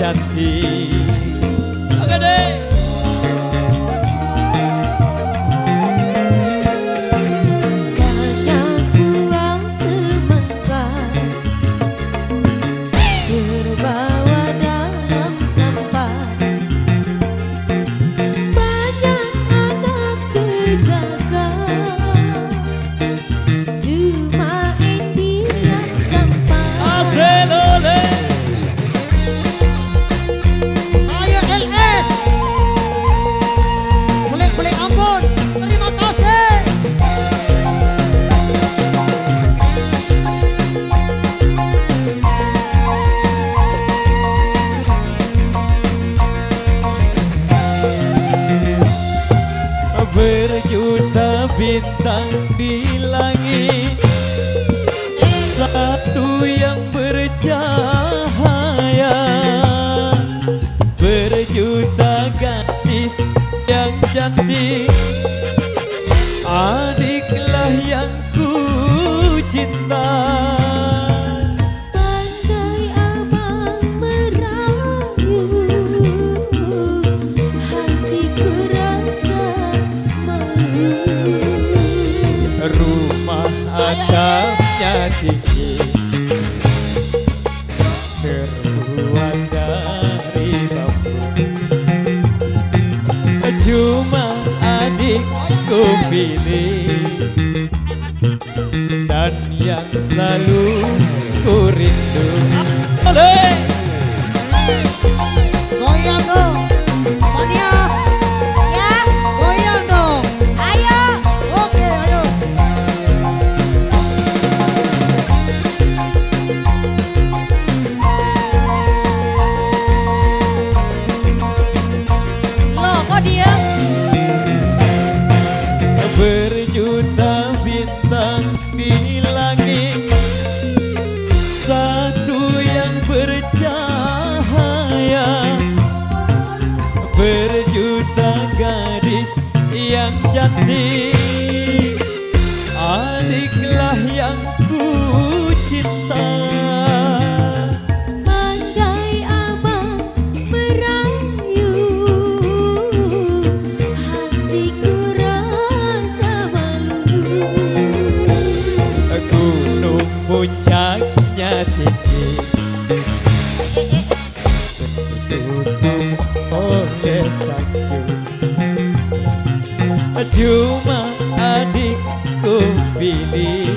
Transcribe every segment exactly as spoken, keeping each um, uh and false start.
cantik. Oke deh. Berjuta bintang di langit, satu yang bercahaya. Berjuta gadis yang cantik, adiklah yang ku cinta. Rumah atapnya tinggi, terbuat dari bambu. Cuma adikku pilih, dan yang selalu ku rindu. Oleh goyang dong, Mania. Ya, Goyang dong. ayo. Oke, ayo. Loh, kok diem? berjuta bintang di langit, satu yang bercahaya. Berjuta gadis yang cantik, adiklah yang ku cinta. Pandai abang merayu, hatiku rasa malu. Gunung puncaknya tinggi, tertutup oleh salju. Cuma adikku pilih,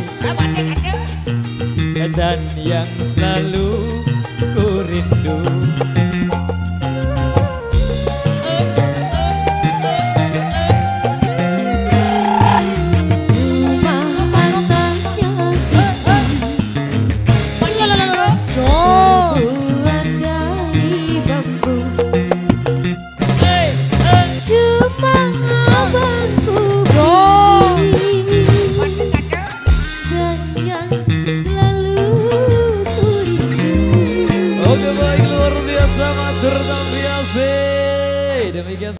dan yang selalu ku rindu. Rumah atapnya Jos. buat dari bambu. Hey, hey. Cuma abangku pilih, dan yang selalu ku rindu. Oke baik, luar biasa, matur biasa. Demikian